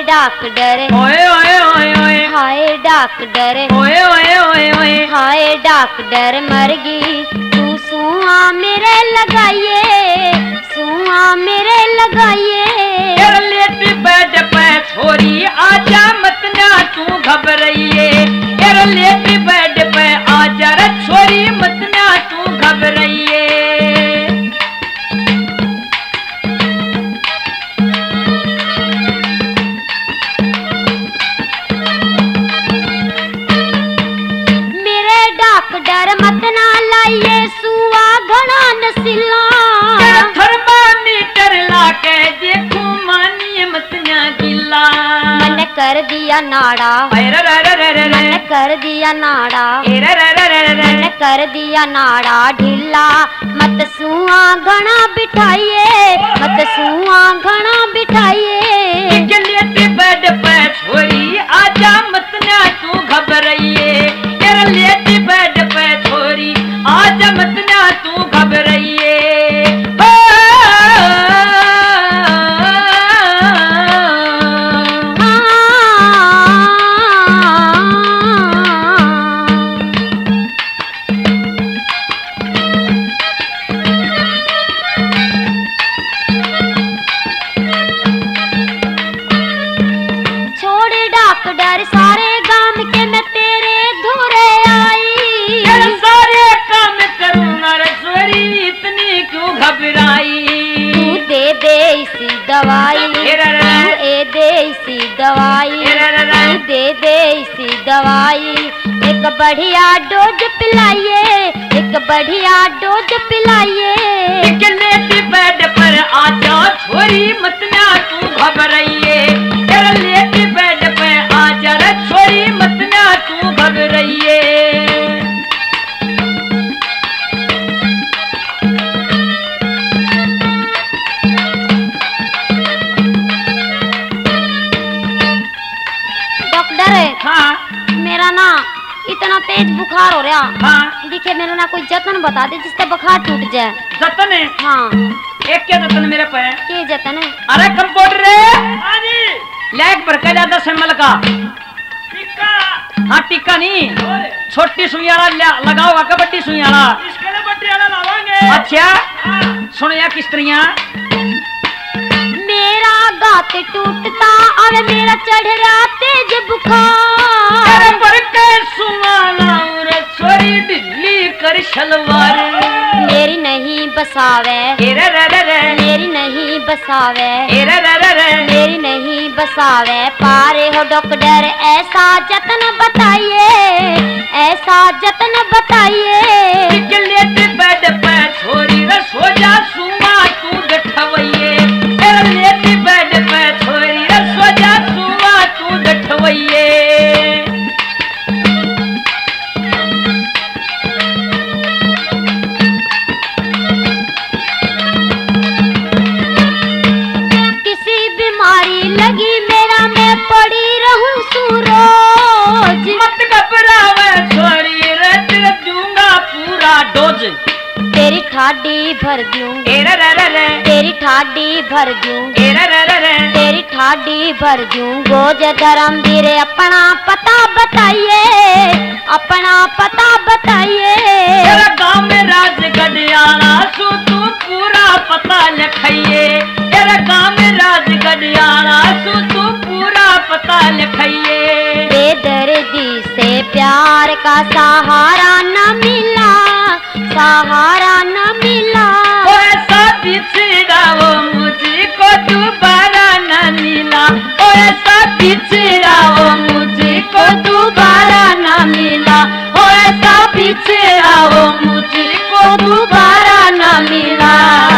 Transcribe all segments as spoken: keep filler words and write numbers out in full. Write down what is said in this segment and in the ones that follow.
Doctor ओए ओए ओए ओए हाय डॉक्टर ओए ओए ओए ओए हाय डॉक्टर मर गई तू सुआ मेरे लगाइए सुआ मेरे लगाइए तेरा लेट बेड पे छोरी आजा मत ना तू घबराइए तेरा लेट बेड पे आजा रे छोरी मत ना तू घबराइए डर मत ना लाइए सुआ घना नसीला थर्मामीटर लाके देखू मानिए मत ना गिला मन कर दिया नाड़ा मन कर दिया नाड़ा मन कर दिया नाड़ा ढीला मत सुआ घना बिठाइए मत सुआ घना बिठाइए बेड पे छोरी आजा मत ना तू घबराइए तेरा लेट बेड पे छोरी आजा मत ना तू घबराइए छोड़ डॉक्टर सारे गांव के मैं तेरे धुरे आई सारे काम करूंगा रसोरी इतनी क्यों घबराई तू दे दे इसी दवाई तू ए दे इसी दवाई तू दे दे इसी दवाई एक बढ़िया डोज पिलाइए एक बढ़िया डोज पिलाइए लेट बेड पर आजा छोरी मत ना तू घबराइए तेरा लेट बेड पे आजा रे छोरी मत ना तू घबराइए डॉक्टर हाँ मेरा ना इतना तेज बुखार हो रहा हाँ देखिए मेरा ना कोई जतन बता दे जिससे बुखार टूट जाए जतन है हाँ एक क्या जतन मेरे पे के जतन है अरे कंपाउंडर लैग पर क्या ज्यादा सिमल का टिक्का हाँ टिक्का नहीं छोटी सुइयाला लगाओगा कबड्डी सुइयाला इसके लिए बड्डी वाला लावांगे अच्छा सुन या किस तरह मेरा गात टूटता और मेरा चढ़ रहा तेज बुखार पर के सुवाना और छोरी ढिल्ली कर शलवार मेरी नहीं बसावे रे रे रे रे मेरी नहीं बसावे रे रे रे रे मेरी नहीं बसावे पारे हो डॉक्टर ऐसा जतन बताइए ऐसा जतन बताइए लेट बेड पे छोरी रे सो जा सुमा तू गठवइए तेरा लेट बेड पे छोरी रे सो जा सुमा तू गठवइए लगी मेरा मैं पड़ी रहूं सूरोज मत घबरावे छोरी रे तेरे दूंगा पूरा डोज तेरी ठाडी भर दूं रे रे रे रे तेरी ठाडी भर दूं रे रे रे रे तेरी ठाडी भर दूं गोज धर्म धीरे अपना पता बताइए अपना पता बताइए तेरा गांव में राजगढ़ियाला सु तू पूरा पता लिखाइए तेरा गांव में राजगढ़ियाला सु तू पूरा पता लिखाइए बेदर्दी से प्यार का सहारा न मिला सहारा न मिला ओ ऐसा बिछड़ा वो मुझको दोबारा न मिला ओ ऐसा बिछड़ा वो मुझको दोबारा न मिला ओ ऐसा बिछड़ा वो मुझको दोबारा न मिला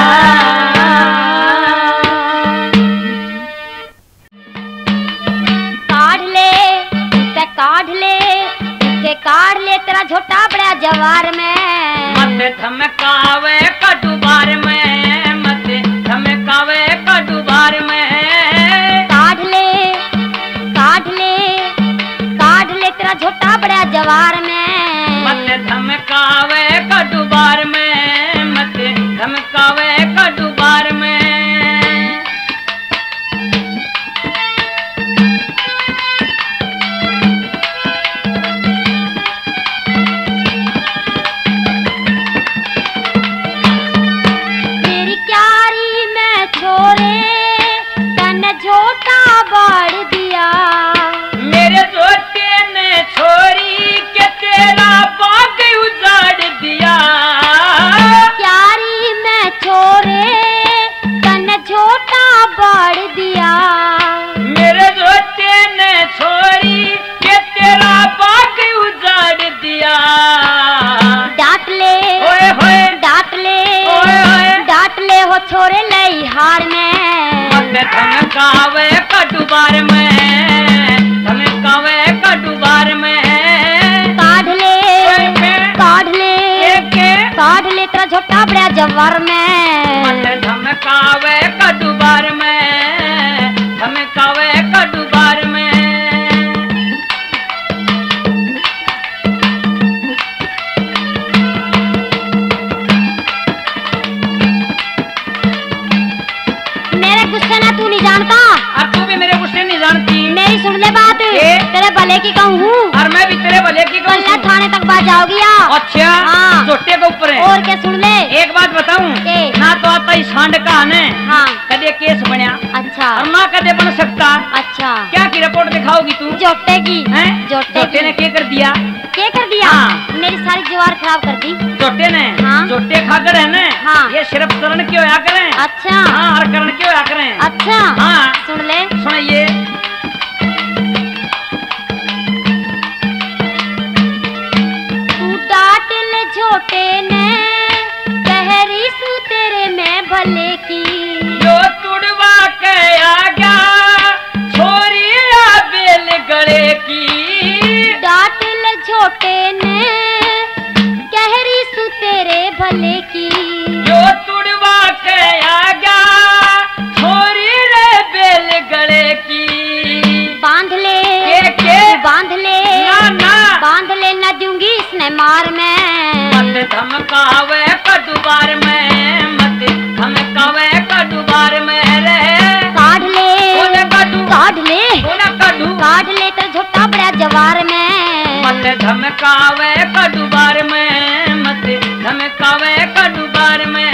काढ़ ले इसे काढ़ ले इसे काढ़ ले तेरा झोटा बड़ा जवार में मत धमकावे कटुबार में मत धमकावे कटुबार में काढ़ ले काढ़ ले काढ़ ले तेरा झोटा बड़ा जवार में मत धमकावे कटुबार में मत धमकावे कटुबार में धमकावे कटुबार में, धमकावे कटुबार में। काढ़ ले काढ़ ले काढ़ ले तेरा झोटा बड़ा जवार में। मत धमकावे कटुबार में, धमकावे कटुबार में। मेरे गुस्से ना तू नहीं जानता, और तू भी मेरे गुस्से नहीं जानती। मेरी सुन ले बात, तेरे भले की कहूँ हूँ, और मैं भी तेरे भले की कहूँ। कल थाने तक बात जाओगी या? अच्छा हाँ। छोटे के ऊपर है। और क्या सुन ले, एक बात बताऊं, ना तो आता ही सांड का आने, हाँ कदे केस बनया, अच्छा, और ना कदे बन सकता। अच्छा क्या की रिपोर्ट दिखाओगी तू? जोटे की हैं? जोटे जोटे की। ने क्या कर दिया? क्या कर दिया? हाँ। मेरी सारी जवार खराब कर दी जोटे ने। हाँ। जोटे खाकर है ना, हाँ। ये सिर्फ शरण क्यों होया करें? अच्छा हाँ, और करण क्यों होया करें? अच्छा हाँ। सुन ले, सुनिए। तू डांट ले झोटे ने, कह रही सू तेरे में भले की। जो तुड़वा के आ गया छोरी या बेल गले की। डांट ले झोटे ने, कह रही सू तेरे भले की। जो तुड़वा के आ गया छोरी रे बेल गले की। बांध ले के के? बांध ले ना ना बांध ले, न दूंगी इसने मार में। मत धमकावे कटुबार में, मत धमकावे कटुबार में रे। काढ़ ले ओने काटू, काढ़ ले ओने काटू। काढ़ ले तेरा झोटा बड़ा जवार में। मत धमकावे कटुबार में, मत धमकावे कटुबार में।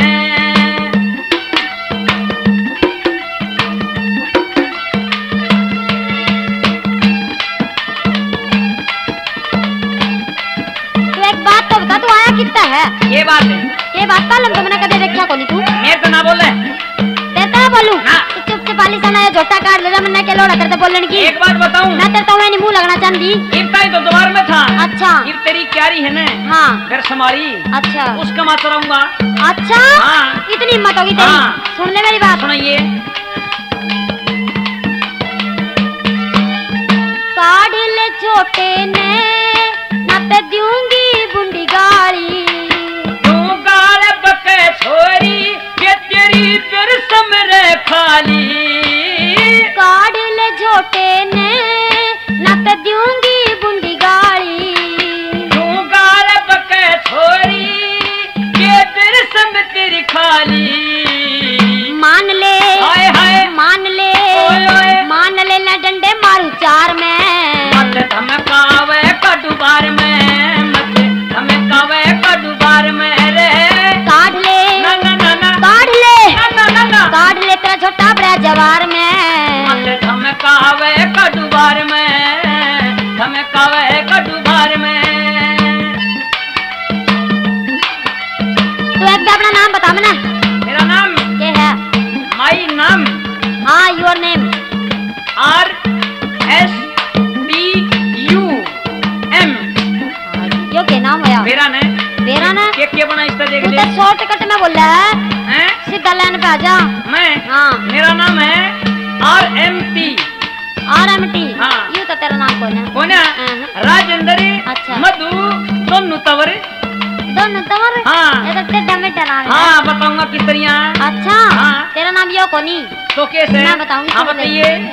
तू एक बात तो बता, तू आया कितना है? ये बात है, ये बात पालम तो मैंने कदे देखा को नहीं तू। मैं तो ना बोले। तेरे तो बोलूं हाँ। तू चुप से पाली सना ये झोटा काट ले, मैंने के लोड़ा करते बोलने की। एक बात बताऊं, मैं तेरे तो नहीं मुंह लगना चाहती। इतना ही तो द्वार में था। अच्छा ये तेरी क्यारी है ना, हाँ घर समारी, अच्छा उसका मात रहूंगा। अच्छा हाँ। इतनी हिम्मत होगी तेरी? हाँ। सुन ले मेरी बात, सुनिए। काढ़ ले झोटे ने, न ते दूंगी बुंडी गाली। तू गाल बके छोरी के तेरी बिरसम रे खाली। काढ़ ले झोटे ने, न ते दूंगी बुंडी गाली। तू गाल बके छोरी के बिरसम तेरी खाली। मान ले हाय हाय मान ले ओए ओए। मान ले, न डंडे मारू चार में। मत धमकावे कटुबार में, मत धमकावे कटुबार में रे। काढ़ ले ना ना ना ना काढ़ ले ना ना ना ना। काढ़ ले तेरा झोटा बड़ा जवार में। मत धमकावे कटुबार में, धमकावे कटुबार में। तू एक भी अपना नाम बता मना। मेरा नाम ये है? माई नाम हाँ your name. R S T U M. यो क्या नाम है? मेरा ने मेरा ना के के बना इसका देख तू ले। तो शॉर्टकट में बोल रहा है, हैं? सीधा लाइन पे आ जा। मैं हाँ मेरा नाम है R M T. R M T. हाँ। यू तो तेरा नाम कौन है? कौन है? हाँ। राजेंद्र अच्छा। मधु दोनों तवर। दोनों तवर? हाँ। ये तो टेढ़ा मेढ़ा नाम है। हाँ बताऊंगा किस तरह। अच्छा हाँ। तेरा नाम यो कोनी? तो कैसे? मैं बताऊंगी, हाँ सुन ले। बताइए।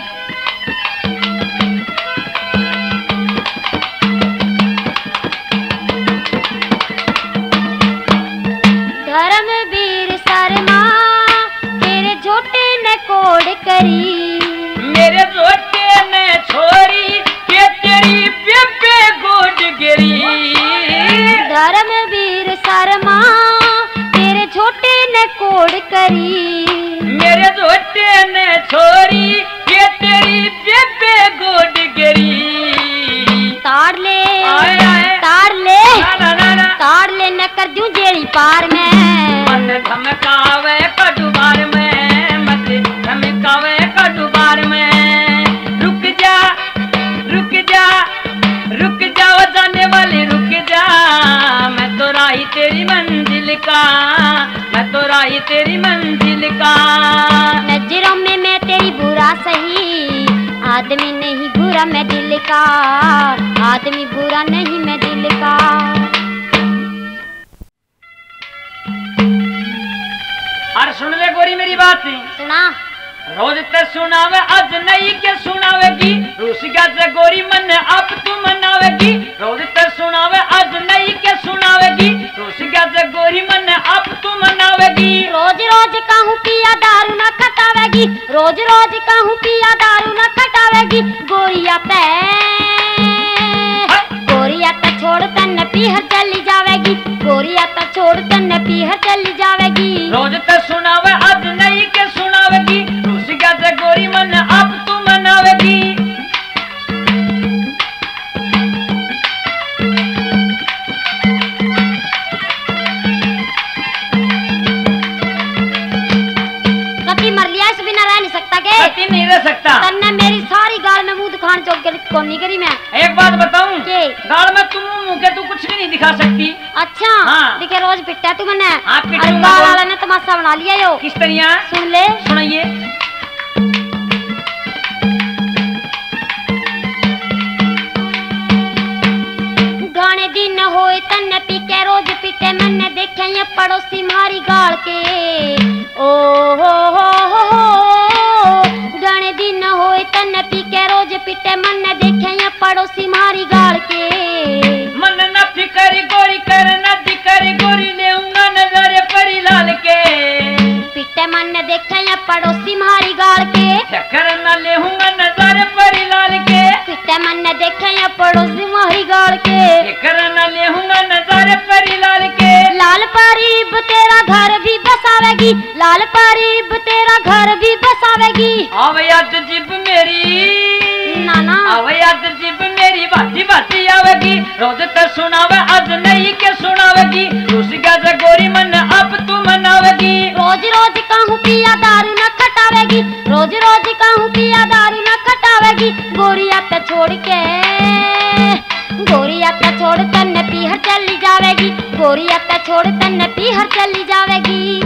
धर्मवीर शर्मा तेरे झोटे ने कोड करी। मेरे जोटे ने छोरी के तेरी बेबे गोद गिरी। धर्मवीर शर्मा तेरे झोटे ने कोड करी। मेरे जोटे ने छोरी के तेरी बेबे गोद गिरी। ताड़ ले आए आए। ताड़ ले ना ना ना ना। ताड़ ले, न कर दूं जेड़ी पार में। मत धमकावे कटुबार में, मत धमकावे कटुबार में। रुक जा रुक जा रुक जाओ जाने वाली रुक जा। मैं तो राही तेरी मंजिल का, मैं तो राही तेरी मंजिल का। नजरों में मैं तेरी बुरा नहीं बुरा मैं दिल का, आदमी बुरा नहीं मैं दिल का। अरे सुन ले गोरी मेरी बात। सुना। रोज ते सुनावे आज नहीं के सुनावेगी, रूसिका से गोरी मन अब तू मनावेगी। रोज ते सुनावे आज नहीं के सुनावेगी, रूसिका से गोरी मन अब तू मनावेगी। रोज रोज कहूँ पिया दारू न खटावेगी, रोज रोज कहूँ पिया दारू न खटावेगी। गोरिया ते गोरिया ते छोड़ तन पीहर चली जावेगी, गोरिया ते छोड़ तन पीहर चली जावेगी। रोज ते सुनावे आज नहीं के सुनावेगी, रूसिका से गोरी मन अब तू मनावेगी। कति मर लिया इस बिना रह नहीं सकता के? कति नहीं रह सकता। तन्ने मेरी सारी गाल में मुंह दिखाने चौक के कौन नहीं करी मैं। एक बात बताऊं के? गाल में तुम मुंह के तू कुछ भी नहीं दिखा सकती। अच्छा हाँ। दिखे रोज पिटता तू मैंने। हाँ, पिटूंगा। अरे गाल वाला ने तमाशा बना लिया यो। किस तरह? सुन ले। सुनाइए। गाने दिन होए तन्ने पी के रोज पिटे मैंने देखे ये पड़ोसी मारी गाल के। ओ हो हो हो हो गाने दिन होए तन्ने पी के रोज पिटे मैंने देखे ये पड़ोसी मारी गाल के। मन न फिकरी गोरी कर न दिकरी गोरी लेऊंगा नजर परी लाल के। पिटे मन देखे ये पड़ोसी मारी गाल के। चक्कर न लेऊंगा नजर परी लाल के। पिटे मन देखे ये पड़ोसी मारी गाल के। चक्कर न लेऊंगा नजर परी लाल के। लाल परीब तेरा घर भी बसावेगी, लाल परीब तेरा घर भी बसावेगी। आव याद जिब मेरी नाना आव याद जिब मेरी बाती बाती आवेगी। रोज ते सुनावे आज नहीं के सुनावेगी, रूसिका से गोरी मन अब तू मनावेगी। रोज रोज कहूँ पिया दारू न खटावेगी, रोज रोज कहूँ पिया दारू न खटावेगी। गोरिया ते छोड़ के गोरिया ते छोड़ तन्ने पीहर चली जावेगी, गोरिया ते छोड़ तन्ने पीहर चली जावेगी।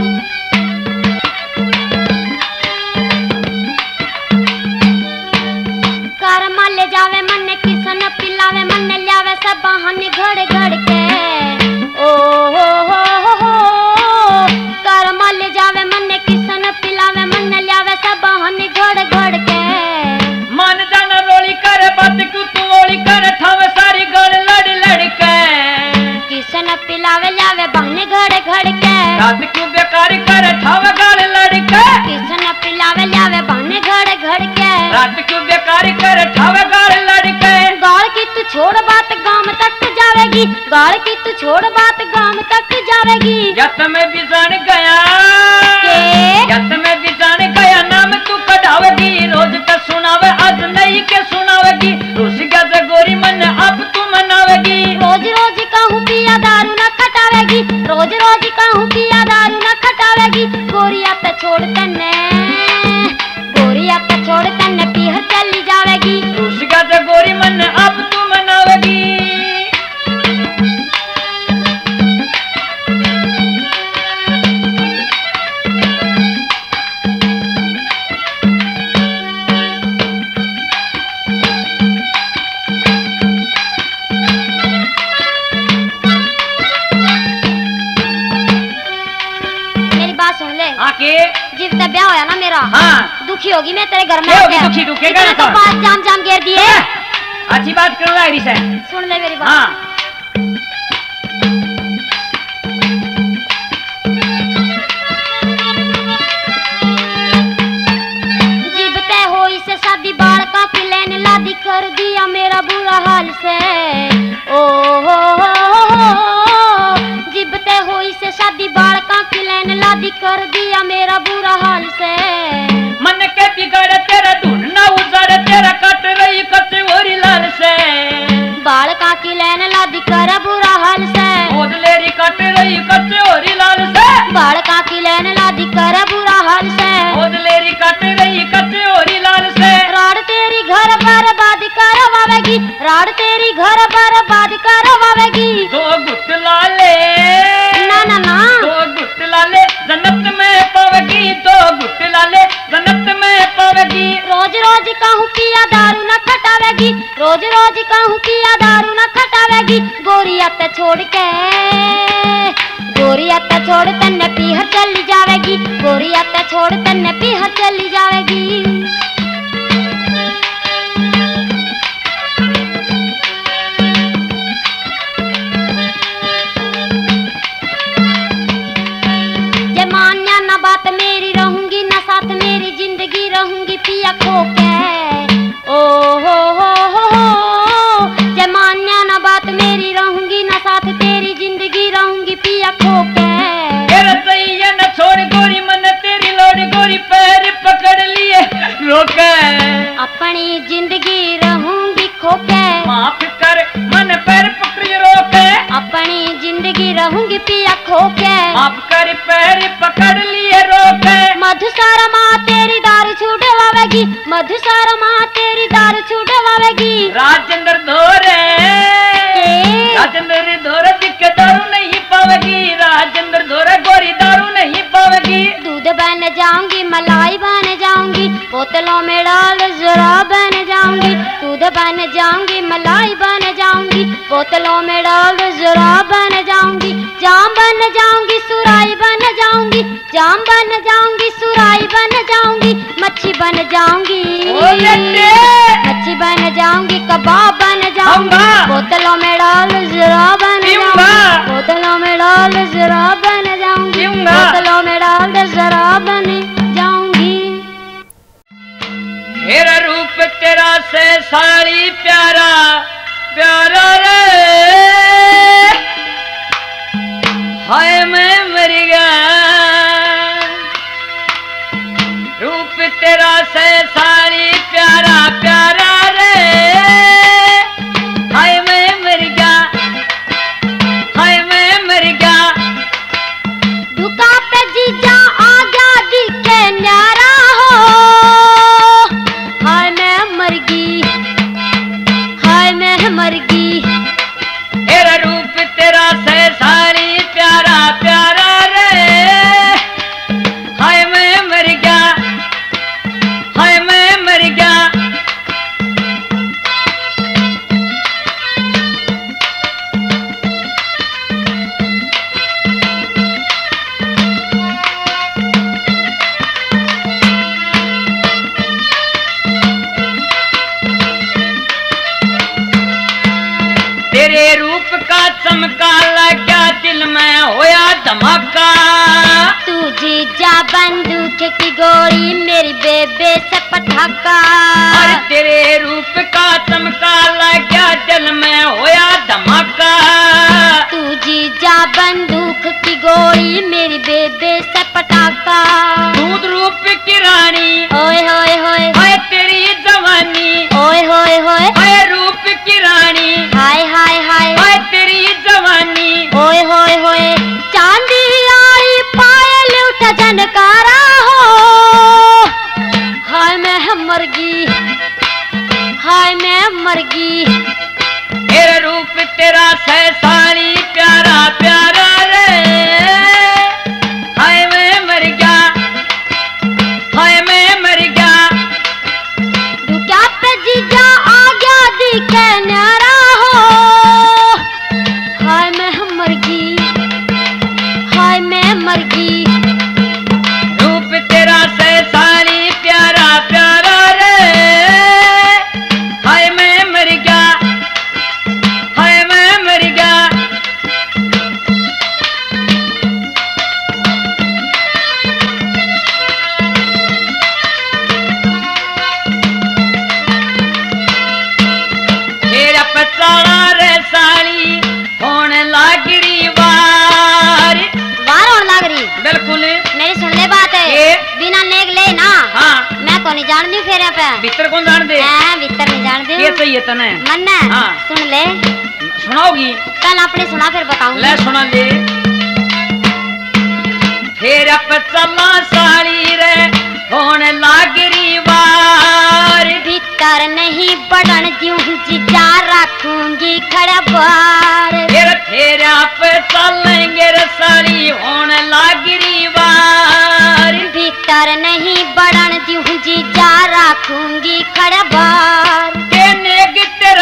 कर माले जावे मन किसन पिलावे मन लियावे सब बहाने घड़ घड़ के। ओ हो हो हो हो कर माले जावे मन किसन पिलावे मन लियावे सब बहाने घड़ घड़ के। मन जाना रोली कर बात क्यों तू ओली कर ठावे सारी गल लड़ लड़ के। किसन पिलावे लियावे बहाने घड़ घड़ के। रात क्यों बेकार कर ठावे गल लड़ के। किसन पिलावे लियावे बहाने घड़ घड़ के। रात क्यों बेकार कर ठावे गल लड़ के। गाल की तू छोड़ बात गांव तक जावेगी, गाल की तू छोड़ बात गांव तक जावेगी। यत में भी जान गया के? यत में भी जान गया नाम तू कढ़ावेगी। रोज का सुनावे आज नहीं के सुनावेगी, रूसिका से गोरी मन अब तू मनावेगी। रोज रोज कहूँ पिया दारू न खटावेगी, रोज रोज कहूँ पिया दारू न खटावेगी। गोरिया ते छोड़ तन्ने गोरिया ते छोड़ तन्ने पीहर चली जावेगी, रूसिका से गोरी मन अब तू मनावेगी। मेरी बात सुन ले। आके जिब तक ब्याह होया ना मेरा, हाँ दुखी होगी मैं तेरे घर में क्या होगी आके। दुखी? तू क्या इतने करता? तो बात जाम जाम घेर दिए। अच्छी बात कर रहा है। सुन ले मेरी बात। हाँ जिब तय होई से शादी बालका की लेन लादी कर दिया मेरा बुरा हाल से। ओ हो हो हो जिब तय होई से शादी बालका की लेन लादी कर दिया मेरा बुरा हाल से। मन के बिगड़ तेरा धुन ना उजड़ तेरा कट रही कचोरी लाल से। बालका की लेन लादी कर बुरा हाल से। ओदलेरी कट रही कचोरी लाल से। बालका की लेन लादी कर बुरा हाल से। ओदलेरी कट रही कचोरी लाल से। राड़ तेरी घर बर्बाद करवावेगी, राड़ तेरी घर बर्बाद करवावेगी। दो गुट लाले ना ना ना दो गुट लाले जन्नत में पावेगी। दो गुट लाले जन्नत में पावेगी। रोज रोज कहूँ पिया दारू न खटावे रोज रोज कहूँ पिया दारू न खटावेगी, गोरी अत छोड़ के गोरी अत छोड़ तन्ने पीहर चली जावेगी, गोरी अत छोड़ तन्ने पीहर चली जावेगी। जे मान्या ना बात मेरी, रहूंगी ना साथ मेरी जिंदगी, रहूंगी पिया खो के। ओ हो हो हो हो जे मान्या ना बात मेरी, रहूंगी ना साथ तेरी जिंदगी, रहूंगी पिया खो के। तेरा सैया न छोड़ गोरी मन तेरी लोड़, गोरी पैर पकड़ लिए रोके, अपनी जिंदगी रहूंगी खो के। माफ कर मन पैर पकड़ रोके, अपनी जिंदगी रहूंगी पिया खो के। माफ कर पैर पकड़ लिए रोके। मधुसारा माँ तेरी दारू छूटवावेगी, मधुसारा माँ तेरी दारू छूटवावेगी। राजेंद्र धोरे राजेंद्र धोरे दिख दारू नहीं पावेगी, राजेंद्र धोरे गोरी दारू नहीं पावेगी। दूध बन जाऊंगी मलाई बन जाऊंगी, बोतलों में डाल जरा बन जाऊंगी। दूध बन जाऊंगी मलाई बन जाऊंगी, बोतलों में डाल जरा बन जाऊंगी। जाम बन जाऊंगी सुराई बन जाऊंगी, जाम बन जाऊंगी सुराई बन जाऊंगी। मच्छी बन जाऊंगी मच्छी बन जाऊंगी, कबाब बन जाऊंगी। बोतलों में डाल जरा बन जाऊंगी, बोतलों में डाल जरा बन जाऊंगी। बोतलों में डाल जरा बन जाऊंगी। तेरा रूप तेरा से सारी प्यारा प्यारा रे, हाय मैं मर गया। रूप तेरा से सारी प्यारा प्यारा रे, हाय मैं मर गया, हाय मैं मर गया। दुका पे जीजा आ गया दिखे न्यारा हो, हाय मैं मर गई, हाय मैं मर गई। तेरा रूप तेरा से सारी प्यारा प्यारा रे, हाय मैं मर गया, हाय मैं मर गया। तेरे रूप का चमका लगा दिल में होया धमाका। तू जीजा बंदूक की गोली मेरी बेबे से पटाखा। और तेरे रूप का चमका लगा दिल में होया धमाका। तू जीजा बंदूक की गोली मेरी बेबे से पटाखा। दूध रूप की रानी ओए होए होए हाय तेरी जवानी, ओए होए होए हाय रूप की रानी, हाय हाय हाय हाय तेरी जवानी। ओए होए होए चांदी आई पायल उठा जनकारा हो, हाय मैं मर गई, हाय मैं मर गई। तेरा रूप तेरा से सारी प्यारा प्यारा रे, हाय मैं मर गया, हाय मैं मर गया। दुका पे जीजा आ गया दिखे न्यारा हो, हाय मैं मर गई, हाय मैं मर गई। रूप तेरा से सारी प्यारा प्यारा रे, हाय मैं मर गया, हाय मैं मर गया। तेरा पचाड़ा रे साली होने लागरी वार वार होने लग रही। बिल्कुल मेरी सुन ले बात है, ये? बिना नेक ले ना हाँ मैं को नहीं जानती फेरे पे। भीतर कौन जान दे मैं भीतर नहीं जानती ये चाहिए तने मन हाँ। सुन ले, सुनाओगी? कल अपने सुना फिर बताऊंगी। ले सुना दे। फिर अब चला साली रे होने लागरी वार, भीतर नहीं बढ़न दूं जीजा रखूंगी खड़ा बार। फिर फिर आप चलेंगे रे साली होने लागरी वार, भीतर नहीं बढ़न दूं जीजा रखूंगी खड़ा बार। के नेग तेरा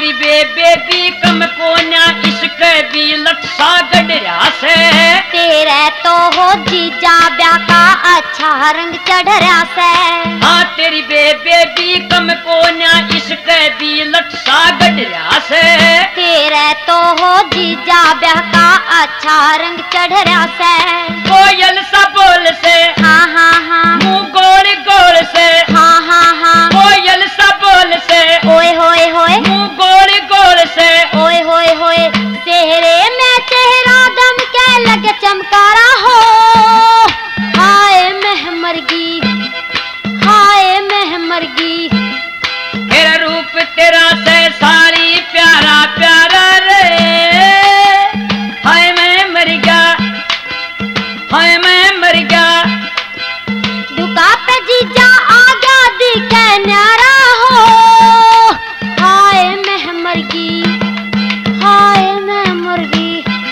तेरी बेबे भी कम कोन्या इश्क भी लक्षा गडरा से तेरे तो हो जीजा ब्याह का अच्छा रंग चढ़ रहा से हाँ तेरी बेबे भी कम कोन्या इश्क भी लक्षा गडरा से तेरे तो हो जीजा ब्याह का अच्छा रंग चढ़ रहा से कोयल सा बोल से हाँ हाँ हाँ मुंह गोल गोल से हाँ हाँ हाँ कोयल सा बोल से ओए होए होए मुंह गोल गोल से ओए होए होए चेहरे में चेहरा दम के लगे चमकारा हो हाय मैं मरगी हाय मैं मरगी तेरा रूप तेरा से सारी प्यारा प्यारा रे हाय मैं मर गया हाय मैं मर गया दुका पे जीजा आ गया दिखे न्यारा हो हाय मैं मरगी हाय मैं मरगी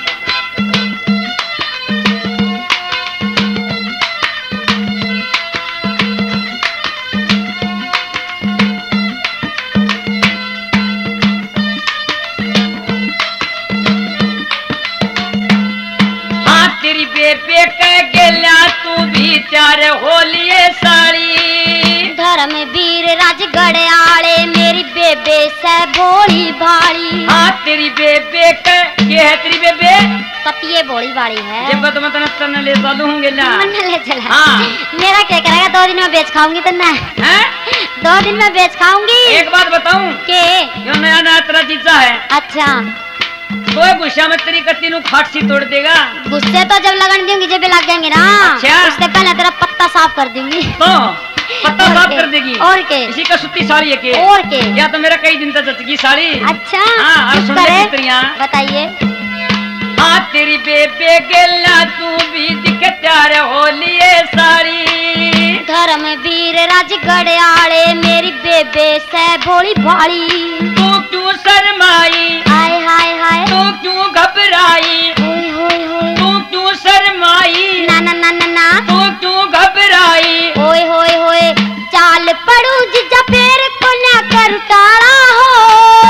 हाँ तेरी बेबे कह गेल्या तू भी त्यार हो लिए साड़ी धर्म वीर राजगढ़ आले मेरी बेबे से भोली भाली हाँ तेरी बेबे कह ये है तेरी बेबे पतिये भोली भाली है जब तो मैं तन ले चालू हूँ गेल्या मन ले चला हाँ। मेरा क्या करेगा दो दिन में बेच खाऊंगी तो ना हैं दो दिन में बेच खाऊंगी एक बात बताऊं के यो नया नया तेरा जीजा है अच्छा तो गुस्सा में तेरी कत्ती नु खाट सी तोड़ देगा गुस्से तो जब लगन दूंगी जब लग जाएंगे ना अच्छा। उससे पहले तेरा पत्ता साफ कर दूंगी तो पत्ता और साफ के? कर देगी और के? इसी का सुत्ती साड़ी है के और के? या तो मेरा कई दिन तक जचगी साड़ी अच्छा हाँ और किस सुन ले तरह? मित्रियाँ बताइए हाँ तेरी बेबे गेला तू भी दिख त्यार हो लिए साड़ी धर्म वीर राजगढ़ आले मेरी बेबे से भोली भाली तू क्यों शर्माई हाय हाय हाय तू क्यों घबराई होय होय होय तू क्यों शर्माई ना ना ना ना ना तू क्यों घबराई होय होय होय चाल पड़ू जिजा पैर को ना कर टाड़ा हो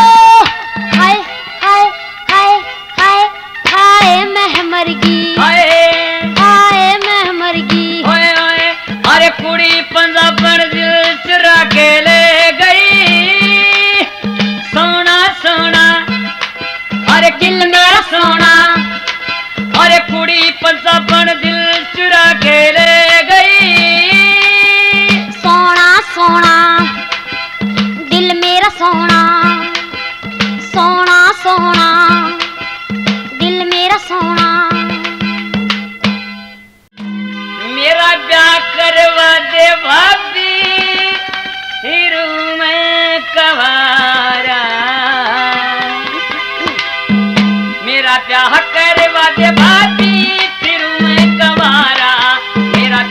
हाय हाय हाय हाय हाय मैं मरगी हाय हाय मैं मरगी ओए ओए अरे कुड़ी पंजाबन दिल चुरा के ले गई सोना सोना अरे दिल मेरा सोना अरे कुड़ी पंजाबन दिल चुरा के ले गई सोना सोना दिल मेरा सोना सोना सोना दिल मेरा सोना मेरा ब्याह करवा दे भाभी हीरू में कवारा मेरा ब्याह करवा दे भाभी फिरू में कवारा मेरा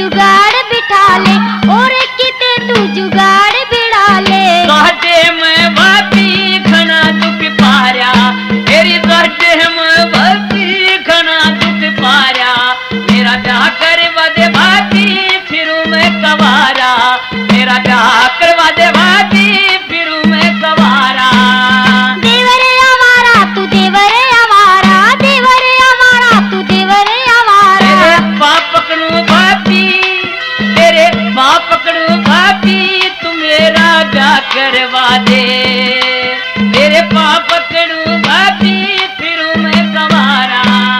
जुगाड़ बिठा ले, और किते तू जुगाड़ बिड़ा ले। साडे में भाभी घना दुख पारा, मेरी साडे में भाभी घना दुख पारा, मेरा ब्याह करवा दे भाभी फिरू मैं कवारा, मेरा ब्याह करवा दे भाभी फिरू मैं कवारा। देवरे आवारा तू देवरे आवारा, देवरे आवारा तू देवरे आवारा। तेरे बाप पकड़ू भाभी, तेरे बाप पकड़ू भाभी, तू मेरा ब्याह करवा दे, तेरे बाप पकड़ू भाभी फिरू मैं कवारा।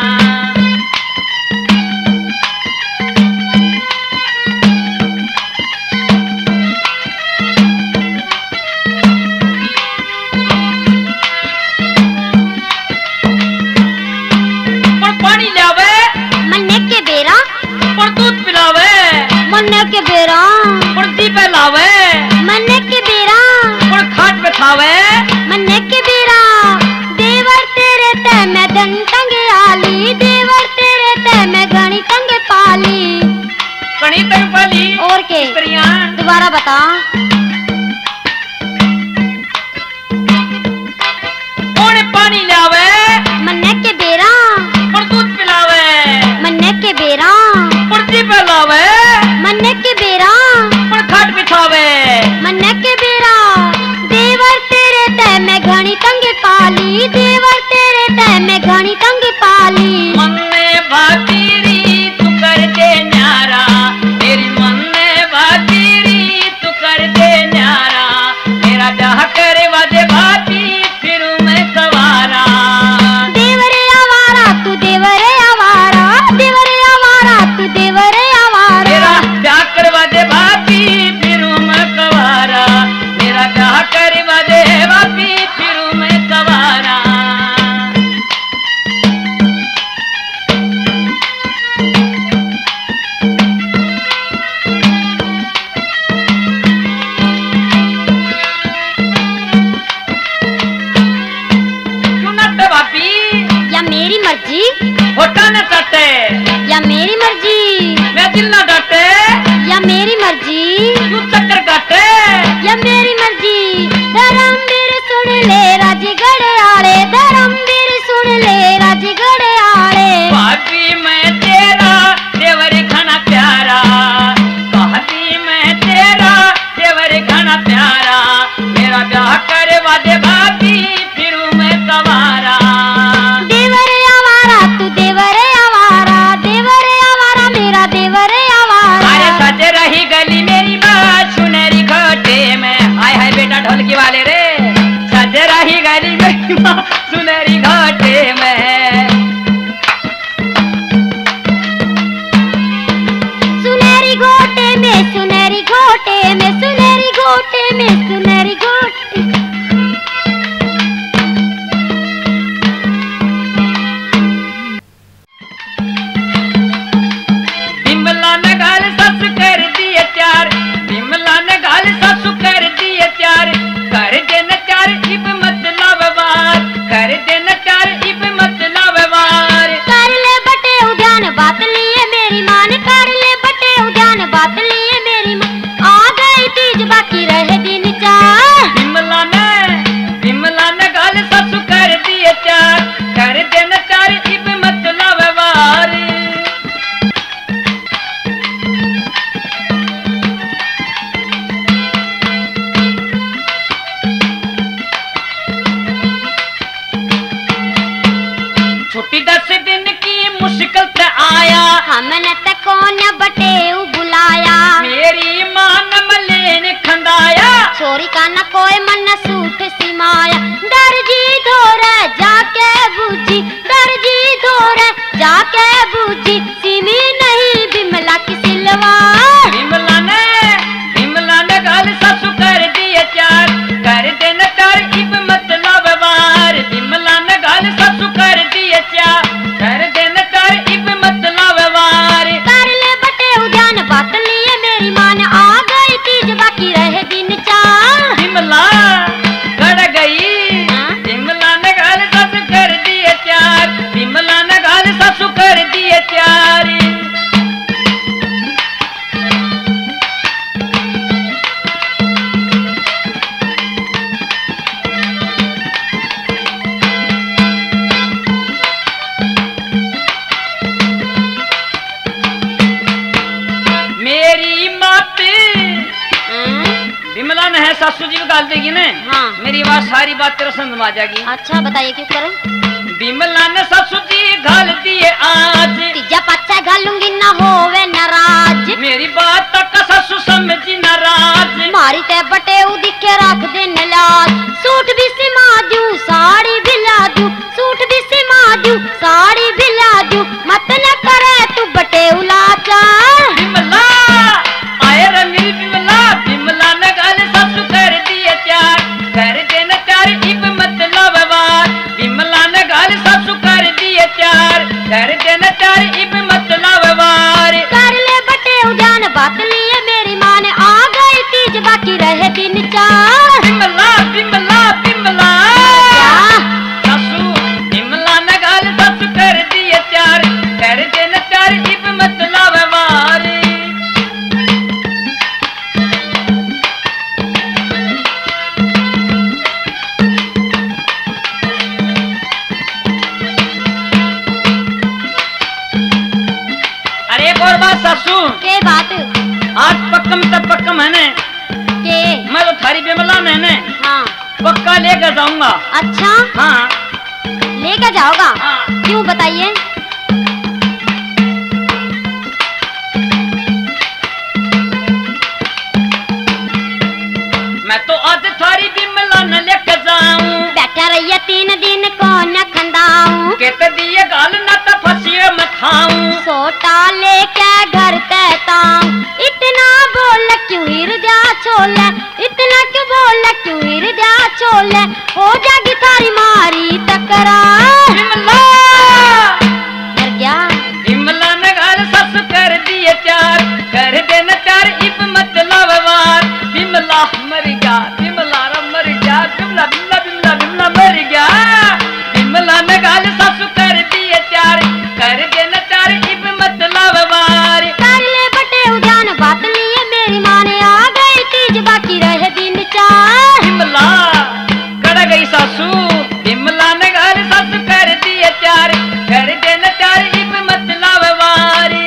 पानी लावे मन्ने के बेरा, पर दूध पिलावे मन्ने के बेरा, पर दी पे लावे मन्ने के बेरा, पर खाट पे खावे मन्ने के बेरा। देवर तेरे ते मैं धन तंगे आली, देवर तेरे ते मैं घनी तंगे पाली। कणी तंग पाली और के प्रिया दोबारा बता। और पानी लावे मन्ने के बेरा, पर दूध पिलावे मन्ने के बेरा, पर दी पे लावे मन्ने के बेरा, पर खाट बिछावे मन्ने के बेरा। देवर तेरे ते मैं घनी तंगे पाली, देवर तेरे ते मैं घनी तंगे पाली। मन में भातीरी तू कर दे न्यारा, तेरी मन में भातीरी तू कर दे न्यारा, मेरा ब्याह करवा दे भाभी फिरू मैं कवारा। देवरे आवारा तू देवरे आवारा, देवरे आवारा तू देवरे आवारा। मेरा ब्याह करवा दे भाभी फिरू मैं कवारा, मेरा ब्याह करवा दे भाभी फिरू मैं कवारा। क्यों नटे भाभी या मेरी मर्जी, होटा न चटे, या मेरी मर्जी, मैं दिल न डटे, या मेरी मर्जी, क्यों चक्कर काटे, या मेरी मर्जी। धर्मवीर सुन ले राजगढ़ आले, धर्मवीर सुन ले राजगढ़ आले। भाभी मैं तेरा देवर घना प्यारा, भाभी मैं तेरा देवर घना प्यारा, मेरा ब्याह करवा दे भाभी फिरू मैं कवारा। देवरे आवारा तू देवरे आवारा, देवरे आवारा मेरा देवरे आवारा। अरे सज रही गली मेरी बात सुनहरी घोटे में, हाय हाय बेटा ढोलकी वाले रे, सज रही गली मेरी बात सुनहरी घोटे में। सुनहरी घोटे में, सुनहरी घोटे में, सुनहरी घोटे में, सुनहरी घोटे। बिमला ने गाल सस कर दिए प्यार, बिमला ने गाल सस कर दिए प्यार, कर देन प्यार इब मत लाव बात, कर देन प्यार इब मत बिमला ने है सासू जी गाल देगी ने। हाँ। मेरी बात सारी बात तेरा समझ में आ जाएगी। अच्छा बताइए क्यों करें। बिमला ने सासू जी गाल दिए आज, तीजा पाचा घालूंगी ना होवे नाराज। मेरी बात तक सासू समझी नाराज, मारी ते बटे दिखे रख दे नलाज। सूट भी सिमा दूं साड़ी भी ला दूं, सूट भी सिमा दूं साड़ी भी ला दूं, मत न करे तू बटे उलाचा। बिमला आए रे मेरी बिमला, बिमला ने गाल सासू कर दिए त्यार, कर देना त्यार इब मतलब वार। बिमला ने गाल सासू कर दिए त्यार, कर देना त्यार इब मतलब वार। कर ले बटे उजान बात लिए मेरी माँ ने, आ गई तीज बाकी रहे दिन चार। बिमला बिमला बिमला क्या? सासू बिमला ने गाल सासू कर दिए त्यार, कर देना त्यार इब मतलब वार। अरे एक और बात सासू, के बात आज पक्कम तब पक्कम है ने, के? मैं तो थारी बिमला ने ने हाँ। पक्का लेकर जाऊंगा। अच्छा हाँ लेकर जाओगा? हाँ। क्यों बताइए। मैं तो आज थारी बिमला न लेकर जाऊं, बैठा रहिए तीन दिन को न खंदाऊं, केत दिए गाल न तो फसिए मैं खाऊं। सोटा लेके घर कहताऊं, इतना बोल क्यों हृदय छोले, इतना क्यों बोल क्यों हृदय छोले, हो जागी थारी मारी तकरार। बिमला डर गया? बिमला ने गाल सस कर दिए त्यार, कर देना त्यार इब मतलब वार। बिमला मर गया, बिमला रा मर गया, बिमला बिमला बिमला बिमला मर गया। बिमला ने गाल सस कर दिए त्यार, कर देना त्यार इब मतलब वार। कर ले बटे उजान बात लिए मेरी माँ ने, आ गई तीज बाकी रहे दिन चार। बिमला कड़ गई सासू, बिमला ने गाल सस कर दिए त्यार, कर देना त्यार इब मतलब वार।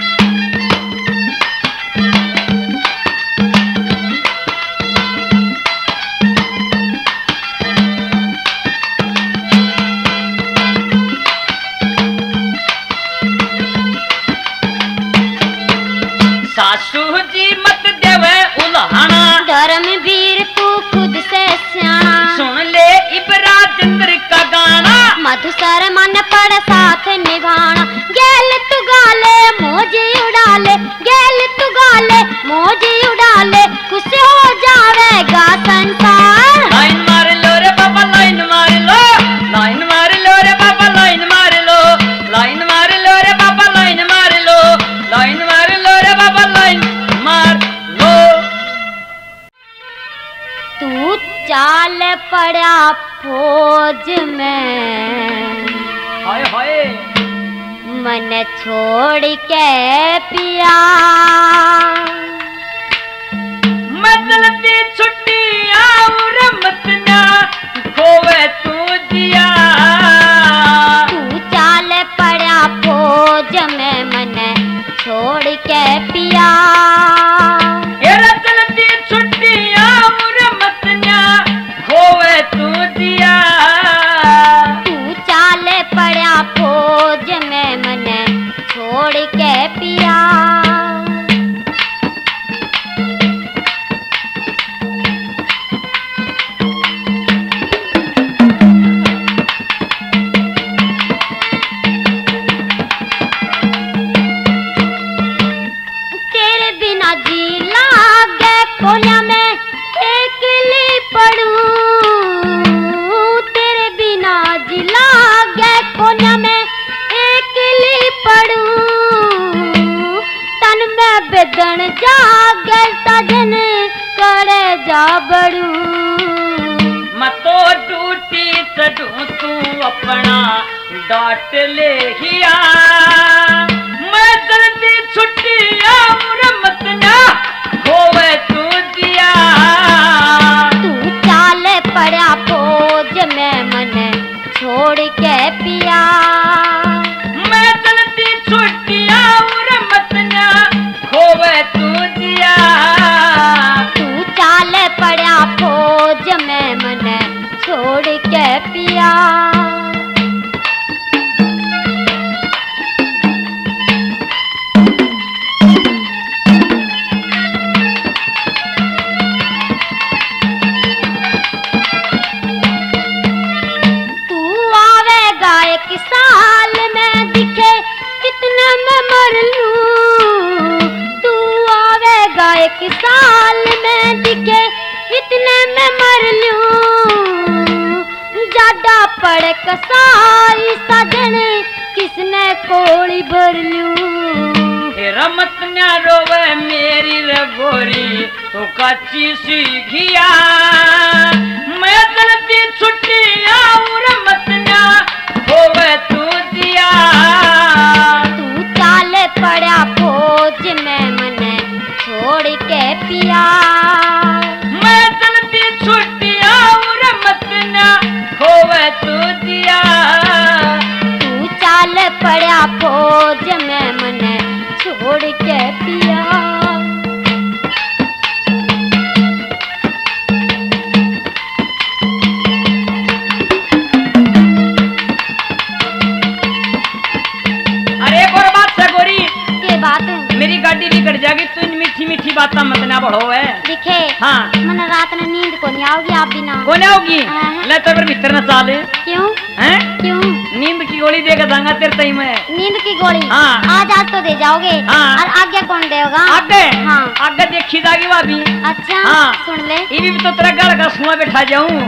सासू जी मत देवे उल्हाना, धर्म वीर तू खुद से सियाना, सुन ले इबरा चंद्र का गाना। मधुसर मन पड़ साथ निभाना, गेल तू गाले मोजी उड़ाले, गेल तू गाले मोजी उड़ाले, खुश हो जावेगा संसार। लाइन मार लो रे बाबा लाइन मार लो, लाइन मार लो रे बाबा लाइन मार लो, लाइन मार लो रे बाबा लाइन मार लो, लाइन मार लो रे बाबा लाइन मार लो। तू चाल पड़ा फौज में, हाय हाय मन छोड़ के पिया, मैं चलती छुट्टी और मत ना खोवे तू दिया। तू चाल पड़ा फौज में मन छोड़ के पिया, येरा चलती छुट्टी और मत ना खोवे तू दिया। तू चाल पड़ा फौज में मन छोड़ के पिया। तेरे बिना जी लागे कोलिया में अकेली पड़ूं, तेरे बिना जी लागे कोलिया में अकेली पड़ूं, तन में बेदन जागे सजन करे जा बड़ूं। मैं तो टूटी चढ़ूं तू अपना डांट ले हिया, मैं चलती छुट्टी और मत ना खोवे तू दिया। तू चाल पड़ा फौज में मन छोड़ के पिया, मैं चलती छुट्टी और मत ना खोवे तू दिया। तू चाल एक साल में दिखे इतने में मर लूं, ज्यादा पड़ कसाई सजन किसने कोड़ी भर लूं। रमत न रोवे मेरी रे गोरी तो कच्ची सी घिया, मैं चलती छुट्टिया रमत न होवे तू दिया। तू चाल पड़ा फौज में मने छोड़ के पिया, मैं चलती छुट्टिया रमत न होवे तू दिया। तू चाल पड़ा फौज में मने छोड़ के पिया। अरे एक और बात है गोरी, के बात मेरी गाड़ी बिगड़ जाएगी, तू मीठी मीठी बात मत ना बढ़ो है। दिखे हाँ मन रात में नींद को नहीं आओगी आप बिना। कौन आओगी? हाँ। ले तो फिर भीतर न चाले। क्यों हैं? क्यों? नींद की गोली देकर जाऊंगा तेरे तई में। नींद की गोली? हाँ। आज आज तो दे जाओगे। हाँ। और आगे कौन देगा? आगे? हाँ। आगे देखी जाएगी भाभी। अच्छा हाँ। सुन ले, ये भी तो तेरा गल का सुआ बैठा जाऊं।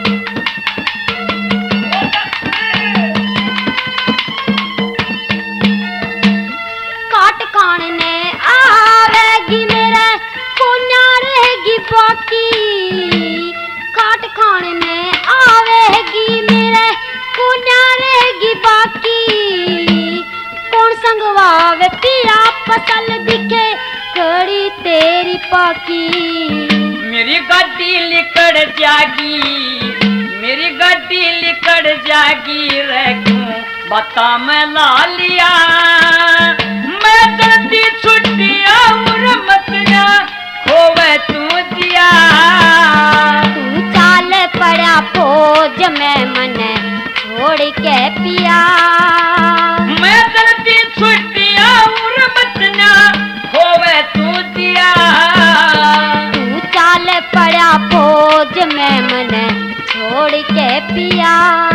काट खाने आवेगी मेरे कोन्या रहेगी बाकी, काट खाने आवेगी मेरे कोन्या रहेगी बाकी। कौन संगवावे पिया फसल दिखे कड़ी तेरी पाकी। मेरी गाड़ी लिकड़ जागी, मेरी गाड़ी लिकड़ जागी रे क्यों बता मैं ला लिया। मैं चलती छुट्टिया रमत न होवे तू दिया। तू चाल पड़ा फौज में मने छोड़ के पिया, मैं चलती छुट्टिया रमत न होवे तू दिया। तू चाल पड़ा फौज में मने छोड़ के पिया।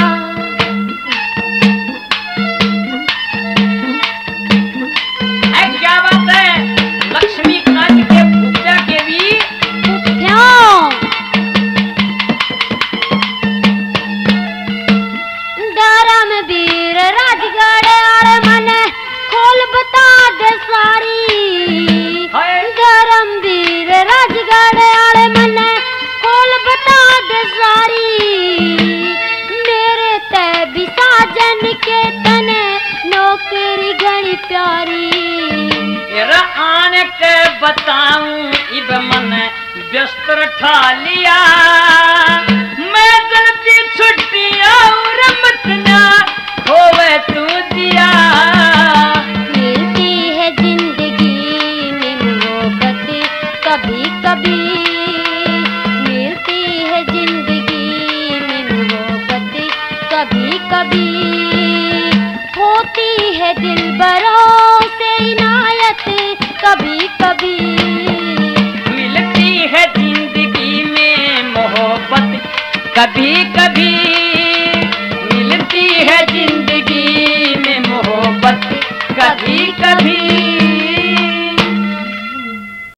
है क्या बात है? लक्ष्मी कांत के भूपा के भी क्यों धर्म वीर राजगढ़ आड़े मने खोल बता दे सारी। है। धर्म वीर राजगढ़ आड़े मने खोल बता दे सारी। मेरे ते भी साजन के तने नौकरी घनी प्यारी। तेरा आन के बताऊं इब मन व्यस्त ठा लिया। मैं चलती छुट्टिया रमत न होवे तू दिया। मिलती है जिंदगी में मोहब्बत कभी कभी, मिलती है जिंदगी में मोहब्बत कभी कभी। होती है दिलबरों से इनायत कभी कभी। मिलती है जिंदगी में मोहब्बत कभी कभी, मिलती है जिंदगी में मोहब्बत कभी कभी।